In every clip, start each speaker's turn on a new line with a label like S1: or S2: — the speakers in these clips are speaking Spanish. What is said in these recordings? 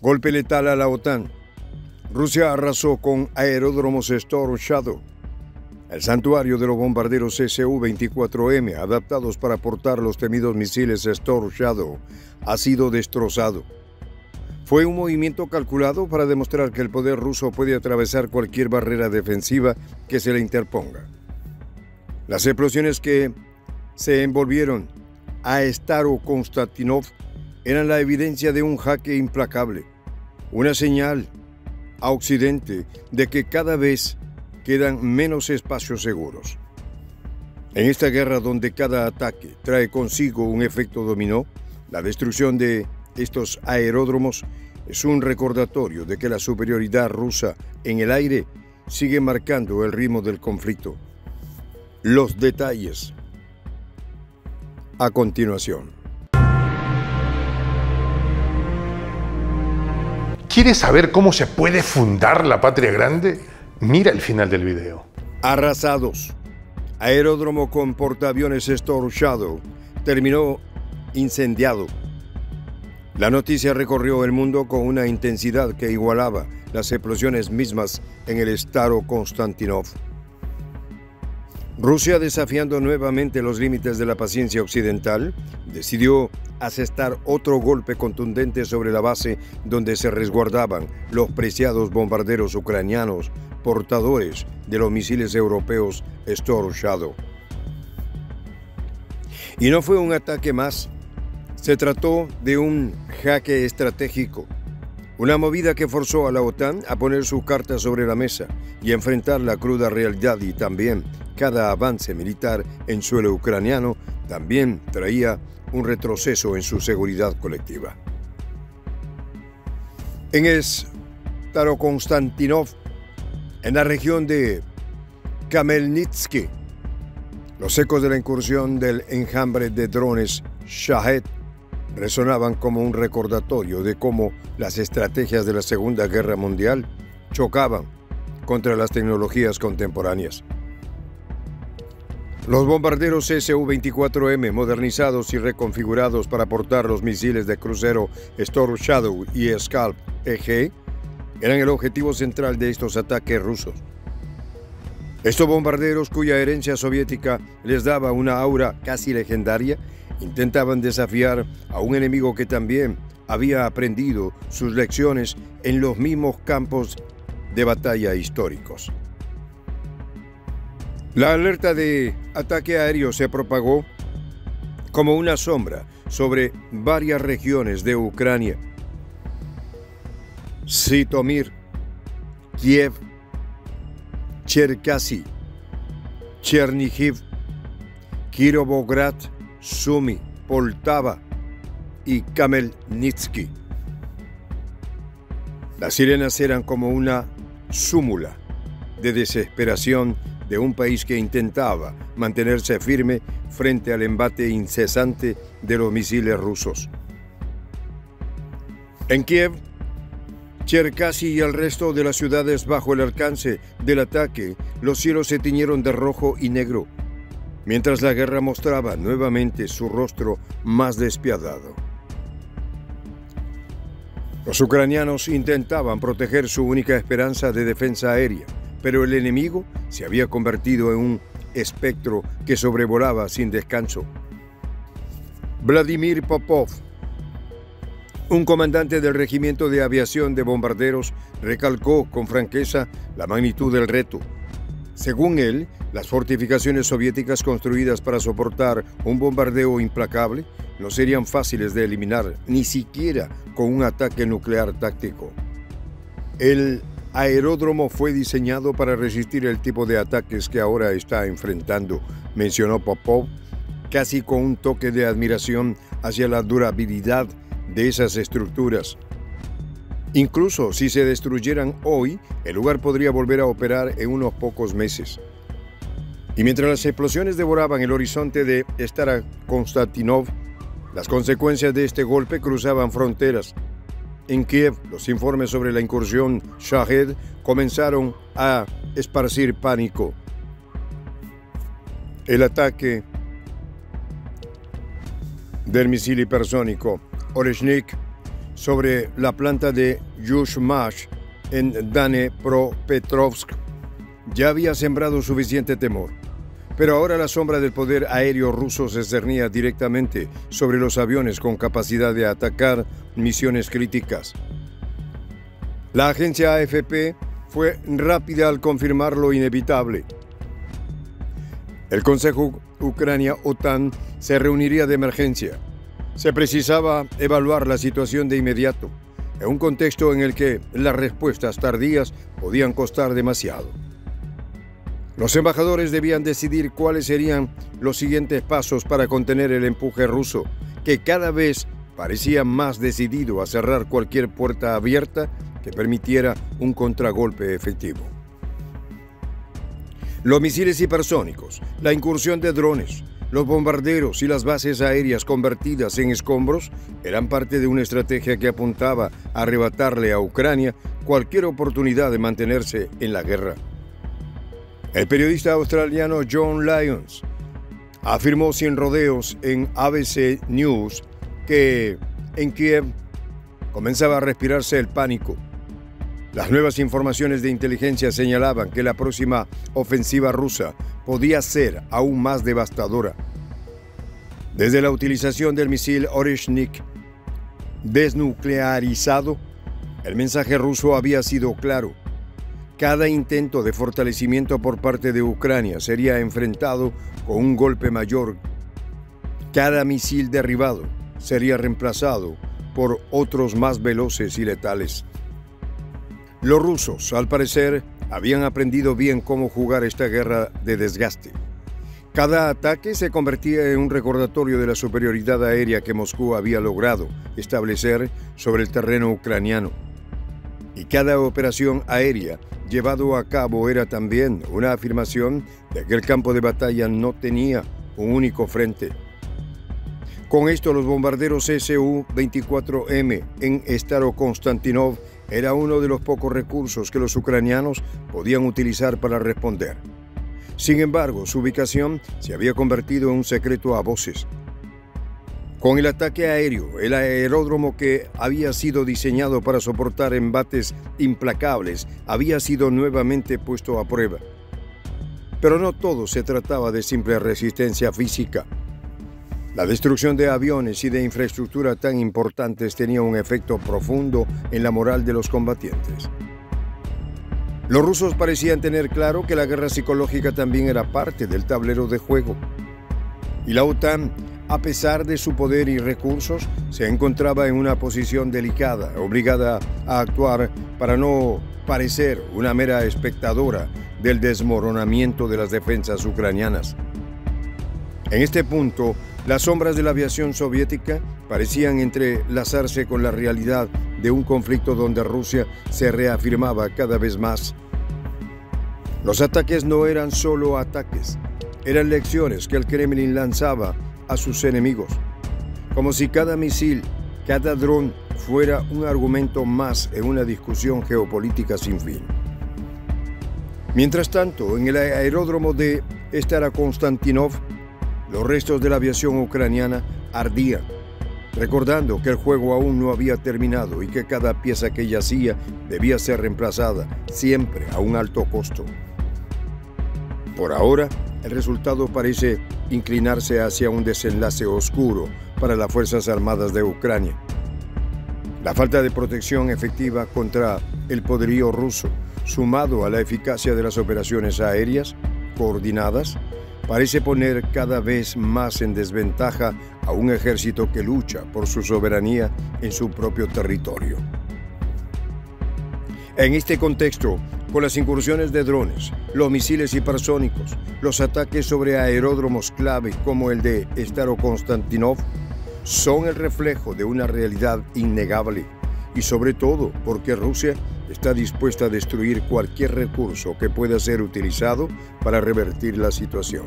S1: Golpe letal a la OTAN. Rusia arrasó con aeródromos Storm Shadow. El santuario de los bombarderos Su-24M, adaptados para portar los temidos misiles Storm Shadow, ha sido destrozado. Fue un movimiento calculado para demostrar que el poder ruso puede atravesar cualquier barrera defensiva que se le interponga. Las explosiones que se envolvieron a Starokonstantinov eran la evidencia de un jaque implacable, una señal a Occidente de que cada vez quedan menos espacios seguros. En esta guerra donde cada ataque trae consigo un efecto dominó, la destrucción de estos aeródromos es un recordatorio de que la superioridad rusa en el aire sigue marcando el ritmo del conflicto. Los detalles a continuación.
S2: ¿Quieres saber cómo se puede fundar la patria grande? Mira el final del video.
S1: Arrasados. Aeródromo con portaaviones Storm Shadow terminó incendiado. La noticia recorrió el mundo con una intensidad que igualaba las explosiones mismas en el Starokonstantinov. Rusia, desafiando nuevamente los límites de la paciencia occidental, decidió asestar otro golpe contundente sobre la base donde se resguardaban los preciados bombarderos ucranianos portadores de los misiles europeos Storm Shadow. Y no fue un ataque más, se trató de un jaque estratégico, una movida que forzó a la OTAN a poner sus cartas sobre la mesa y enfrentar la cruda realidad, y también cada avance militar en suelo ucraniano también traía un retroceso en su seguridad colectiva. En Starokonstantinov, en la región de Khmelnytskyi, los ecos de la incursión del enjambre de drones Shahed resonaban como un recordatorio de cómo las estrategias de la Segunda Guerra Mundial chocaban contra las tecnologías contemporáneas. Los bombarderos Su-24M, modernizados y reconfigurados para portar los misiles de crucero Storm Shadow y Scalp EG, eran el objetivo central de estos ataques rusos. Estos bombarderos, cuya herencia soviética les daba una aura casi legendaria, intentaban desafiar a un enemigo que también había aprendido sus lecciones en los mismos campos de batalla históricos. La alerta de ataque aéreo se propagó como una sombra sobre varias regiones de Ucrania. Zhytomyr, Kiev, Cherkasy, Chernihiv, Kirovograd, Sumy, Poltava y Khmelnytskyi. Las sirenas eran como una súmula de desesperación de un país que intentaba mantenerse firme frente al embate incesante de los misiles rusos. En Kiev, Cherkasy y el resto de las ciudades bajo el alcance del ataque, los cielos se tiñeron de rojo y negro, mientras la guerra mostraba nuevamente su rostro más despiadado. Los ucranianos intentaban proteger su única esperanza de defensa aérea, pero el enemigo se había convertido en un espectro que sobrevolaba sin descanso. Vladimir Popov, un comandante del regimiento de aviación de bombarderos, recalcó con franqueza la magnitud del reto. Según él, las fortificaciones soviéticas construidas para soportar un bombardeo implacable no serían fáciles de eliminar, ni siquiera con un ataque nuclear táctico. El aeródromo fue diseñado para resistir el tipo de ataques que ahora está enfrentando, mencionó Popov, casi con un toque de admiración hacia la durabilidad de esas estructuras. Incluso si se destruyeran hoy, el lugar podría volver a operar en unos pocos meses. Y mientras las explosiones devoraban el horizonte de Starokonstantinov, las consecuencias de este golpe cruzaban fronteras. En Kiev, los informes sobre la incursión Shahed comenzaron a esparcir pánico. El ataque del misil hipersónico Oreshnik sobre la planta de Yuzhmash en Dnepropetrovsk ya había sembrado suficiente temor. Pero ahora la sombra del poder aéreo ruso se cernía directamente sobre los aviones con capacidad de atacar misiones críticas. La agencia AFP fue rápida al confirmar lo inevitable. El Consejo Ucrania-OTAN se reuniría de emergencia. Se precisaba evaluar la situación de inmediato, en un contexto en el que las respuestas tardías podían costar demasiado. Los embajadores debían decidir cuáles serían los siguientes pasos para contener el empuje ruso, que cada vez parecía más decidido a cerrar cualquier puerta abierta que permitiera un contragolpe efectivo. Los misiles hipersónicos, la incursión de drones, los bombarderos y las bases aéreas convertidas en escombros eran parte de una estrategia que apuntaba a arrebatarle a Ucrania cualquier oportunidad de mantenerse en la guerra. El periodista australiano John Lyons afirmó sin rodeos en ABC News que en Kiev comenzaba a respirarse el pánico. Las nuevas informaciones de inteligencia señalaban que la próxima ofensiva rusa podía ser aún más devastadora. Desde la utilización del misil Oreshnik desnuclearizado, el mensaje ruso había sido claro. Cada intento de fortalecimiento por parte de Ucrania sería enfrentado con un golpe mayor. Cada misil derribado sería reemplazado por otros más veloces y letales. Los rusos, al parecer, habían aprendido bien cómo jugar esta guerra de desgaste. Cada ataque se convertía en un recordatorio de la superioridad aérea que Moscú había logrado establecer sobre el terreno ucraniano. Y cada operación aérea llevado a cabo era también una afirmación de que el campo de batalla no tenía un único frente. Con esto, los bombarderos Su-24M en Starokonstantinov era uno de los pocos recursos que los ucranianos podían utilizar para responder. Sin embargo, su ubicación se había convertido en un secreto a voces. Con el ataque aéreo, el aeródromo que había sido diseñado para soportar embates implacables había sido nuevamente puesto a prueba. Pero no todo se trataba de simple resistencia física. La destrucción de aviones y de infraestructura tan importantes tenía un efecto profundo en la moral de los combatientes. Los rusos parecían tener claro que la guerra psicológica también era parte del tablero de juego. Y la OTAN, a pesar de su poder y recursos, se encontraba en una posición delicada, obligada a actuar para no parecer una mera espectadora del desmoronamiento de las defensas ucranianas. En este punto, las sombras de la aviación soviética parecían entrelazarse con la realidad de un conflicto donde Rusia se reafirmaba cada vez más. Los ataques no eran solo ataques, eran lecciones que el Kremlin lanzaba a sus enemigos, como si cada misil, cada dron fuera un argumento más en una discusión geopolítica sin fin. Mientras tanto, en el aeródromo de Starokonstantinov, los restos de la aviación ucraniana ardían, recordando que el juego aún no había terminado y que cada pieza que yacía debía ser reemplazada, siempre a un alto costo. Por ahora, el resultado parece inclinarse hacia un desenlace oscuro para las Fuerzas Armadas de Ucrania. La falta de protección efectiva contra el poderío ruso, sumado a la eficacia de las operaciones aéreas coordinadas, parece poner cada vez más en desventaja a un ejército que lucha por su soberanía en su propio territorio. En este contexto, con las incursiones de drones, los misiles hipersónicos, los ataques sobre aeródromos clave como el de Starokonstantinov, son el reflejo de una realidad innegable y sobre todo porque Rusia está dispuesta a destruir cualquier recurso que pueda ser utilizado para revertir la situación.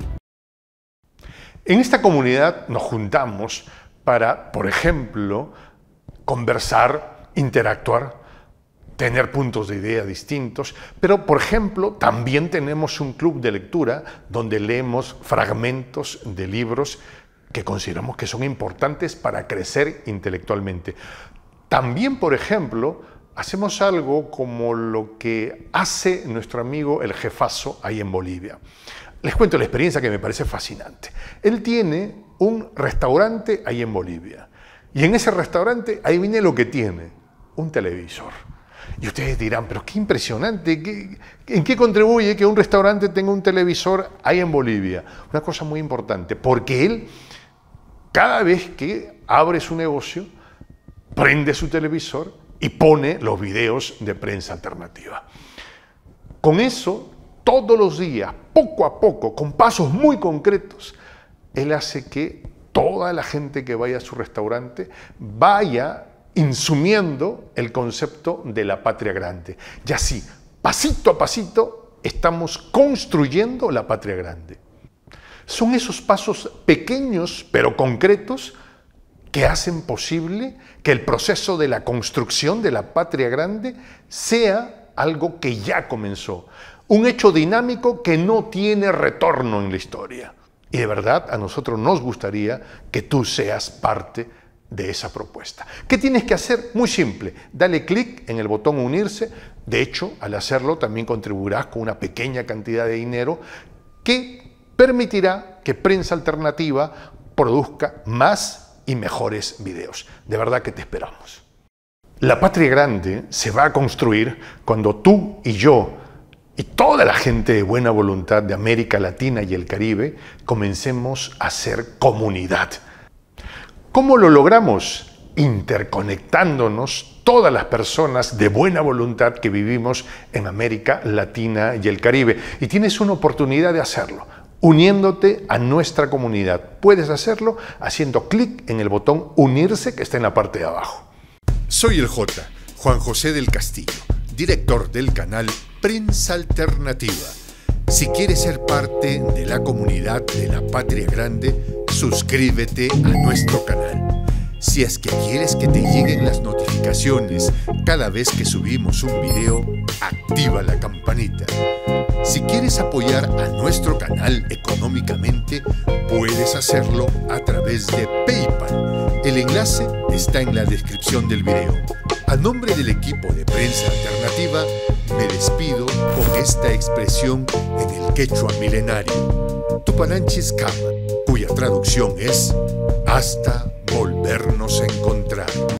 S2: En esta comunidad nos juntamos para, por ejemplo, conversar, interactuar, tener puntos de idea distintos, pero, por ejemplo, también tenemos un club de lectura donde leemos fragmentos de libros que consideramos que son importantes para crecer intelectualmente. También, por ejemplo, hacemos algo como lo que hace nuestro amigo el jefazo ahí en Bolivia. Les cuento la experiencia que me parece fascinante. Él tiene un restaurante ahí en Bolivia. Y en ese restaurante, adivine lo que tiene, un televisor. Y ustedes dirán, pero qué impresionante, ¿en qué contribuye que un restaurante tenga un televisor ahí en Bolivia? Una cosa muy importante, porque él, cada vez que abre su negocio, prende su televisor y pone los videos de Prensa Alternativa. Con eso, todos los días, poco a poco, con pasos muy concretos, él hace que toda la gente que vaya a su restaurante vaya insumiendo el concepto de la patria grande. Y así, pasito a pasito, estamos construyendo la patria grande. Son esos pasos pequeños pero concretos que hacen posible que el proceso de la construcción de la patria grande sea algo que ya comenzó. Un hecho dinámico que no tiene retorno en la historia. Y de verdad, a nosotros nos gustaría que tú seas parte de esa propuesta. ¿Qué tienes que hacer? Muy simple. Dale clic en el botón unirse. De hecho, al hacerlo también contribuirás con una pequeña cantidad de dinero que permitirá que Prensa Alternativa produzca más y mejores videos. De verdad que te esperamos. La patria grande se va a construir cuando tú y yo y toda la gente de buena voluntad de América Latina y el Caribe comencemos a ser comunidad. ¿Cómo lo logramos? Interconectándonos todas las personas de buena voluntad que vivimos en América Latina y el Caribe. Y tienes una oportunidad de hacerlo, uniéndote a nuestra comunidad. Puedes hacerlo haciendo clic en el botón unirse que está en la parte de abajo.
S3: Soy el J, Juan José del Castillo, director del canal Prensa Alternativa. Si quieres ser parte de la comunidad de la Patria Grande, suscríbete a nuestro canal. Si es que quieres que te lleguen las notificaciones cada vez que subimos un video, activa la campanita. Si quieres apoyar a nuestro canal económicamente, puedes hacerlo a través de PayPal. El enlace está en la descripción del video. A nombre del equipo de Prensa Alternativa, me despido con esta expresión en el quechua milenario, Tupananchis Kama, cuya traducción es hasta volvernos a encontrar.